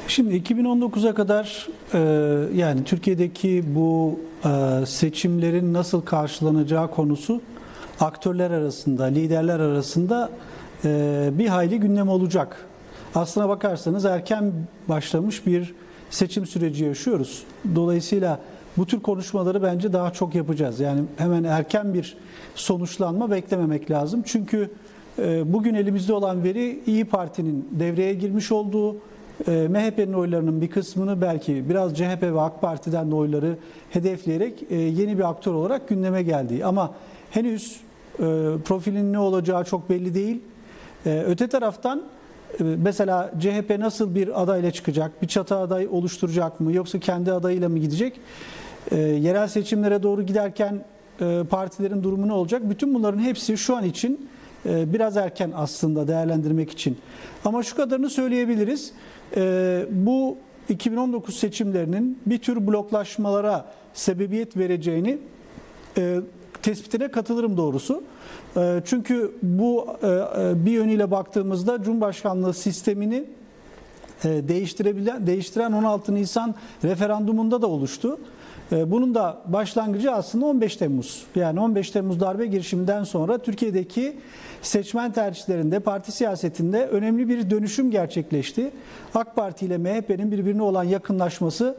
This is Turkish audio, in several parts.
Şimdi 2019'a kadar yani Türkiye'deki bu seçimlerin nasıl karşılanacağı konusu aktörler arasında, liderler arasında bir hayli gündem olacak. Aslına bakarsanız erken başlamış bir seçim süreci yaşıyoruz. Dolayısıyla bu tür konuşmaları bence daha çok yapacağız. Yani hemen erken bir sonuçlanma beklememek lazım. Çünkü bugün elimizde olan veri İYİ Parti'nin devreye girmiş olduğu, MHP'nin oylarının bir kısmını belki biraz CHP ve AK Parti'den de oyları hedefleyerek yeni bir aktör olarak gündeme geldiği. Ama henüz profilin ne olacağı çok belli değil. Öte taraftan mesela CHP nasıl bir adayla çıkacak, bir çatı aday oluşturacak mı yoksa kendi adayıyla mı gidecek? Yerel seçimlere doğru giderken partilerin durumu ne olacak? Bütün bunların hepsi şu an için biraz erken aslında değerlendirmek için. Ama şu kadarını söyleyebiliriz. Bu 2019 seçimlerinin bir tür bloklaşmalara sebebiyet vereceğini tespitine katılırım doğrusu. Çünkü bu bir yönüyle baktığımızda Cumhurbaşkanlığı sistemini değiştiren 16 Nisan referandumunda da oluştu. Bunun da başlangıcı aslında 15 Temmuz. Yani 15 Temmuz darbe girişiminden sonra Türkiye'deki seçmen tercihlerinde, parti siyasetinde önemli bir dönüşüm gerçekleşti. AK Parti ile MHP'nin birbirine olan yakınlaşması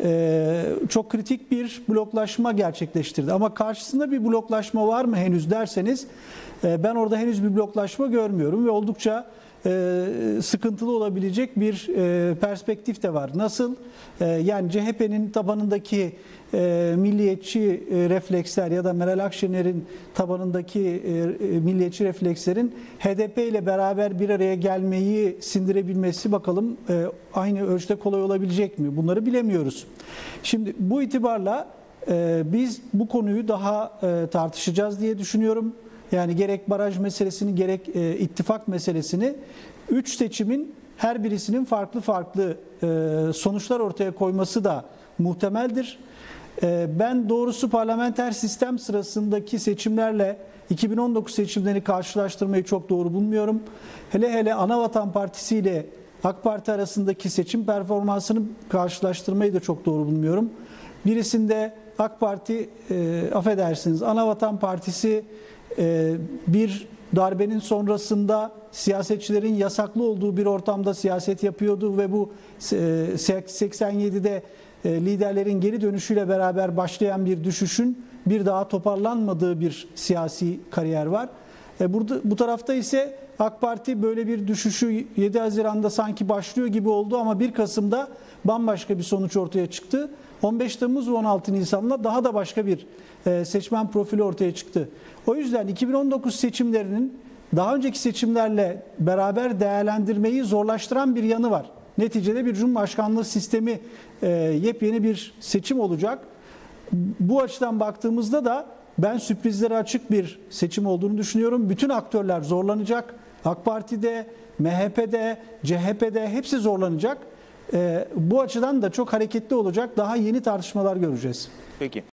çok kritik bir bloklaşma gerçekleştirdi. Ama karşısında bir bloklaşma var mı henüz derseniz ben orada henüz bir bloklaşma görmüyorum ve oldukça sıkıntılı olabilecek bir perspektif de var. Nasıl? Yani CHP'nin tabanındaki milliyetçi refleksler ya da Meral Akşener'in tabanındaki milliyetçi reflekslerin HDP ile beraber bir araya gelmeyi sindirebilmesi bakalım aynı ölçüde kolay olabilecek mi? Bunları bilemiyoruz. Şimdi bu itibarla biz bu konuyu daha tartışacağız diye düşünüyorum. Yani gerek baraj meselesini gerek ittifak meselesini 3 seçimin her birisinin farklı sonuçlar ortaya koyması da muhtemeldir. Ben doğrusu parlamenter sistem sırasındaki seçimlerle 2019 seçimlerini karşılaştırmayı çok doğru bulmuyorum. Hele Anavatan Partisi ile AK Parti arasındaki seçim performansını karşılaştırmayı da çok doğru bulmuyorum. Birisinde AK Parti, affedersiniz, Anavatan Partisi bir darbenin sonrasında siyasetçilerin yasaklı olduğu bir ortamda siyaset yapıyordu ve bu 87'de liderlerin geri dönüşüyle beraber başlayan bir düşüşün bir daha toparlanmadığı bir siyasi kariyer var. Bu tarafta ise AK Parti böyle bir düşüşü 7 Haziran'da sanki başlıyor gibi oldu ama 1 Kasım'da bambaşka bir sonuç ortaya çıktı. 15 Temmuz ve 16 Nisan'da daha da başka bir seçmen profili ortaya çıktı. O yüzden 2019 seçimlerinin daha önceki seçimlerle beraber değerlendirmeyi zorlaştıran bir yanı var. Neticede bir Cumhurbaşkanlığı sistemi yepyeni bir seçim olacak. Bu açıdan baktığımızda da ben sürprizlere açık bir seçim olduğunu düşünüyorum. Bütün aktörler zorlanacak. AK Parti'de, MHP'de, CHP'de hepsi zorlanacak. Bu açıdan da çok hareketli olacak. Daha yeni tartışmalar göreceğiz. Peki.